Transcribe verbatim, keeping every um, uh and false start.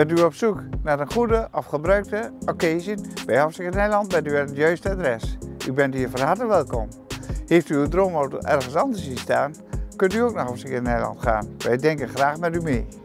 Bent u op zoek naar een goede of gebruikte occasion bij Hartstikke Nederland, bent u aan het juiste adres. U bent hier van harte welkom. Heeft u uw droomauto ergens anders zien staan, kunt u ook naar Hartstikke Nederland gaan. Wij denken graag met u mee.